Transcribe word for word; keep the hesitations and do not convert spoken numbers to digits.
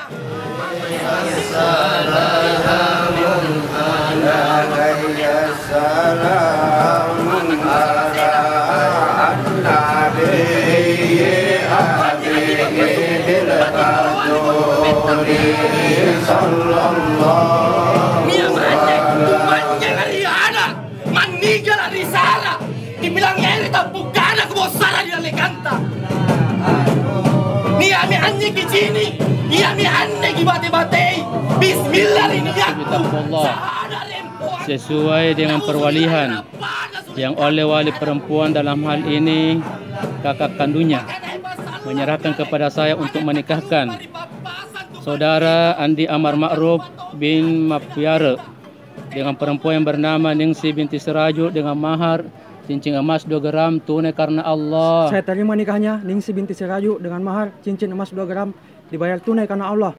Manigala risala, dibilang erita bukana kubosara di dalam kanta. Ni ami anni kicini, ni ami anni kibate-bate. Bismillah ini yaktu. Sesuai dengan perwalian yang oleh wali perempuan dalam hal ini kakak kandungnya menyerahkan kepada saya untuk menikahkan saudara Andi Amar Ma'ruf bin Mapiara dengan perempuan yang bernama Ningsi binti Siraju dengan mahar cincin emas dua gram tunai karena Allah. Saya terima nikahnya Ningsi binti Siraju dengan mahar cincin emas dua gram dibayar tunai karena Allah.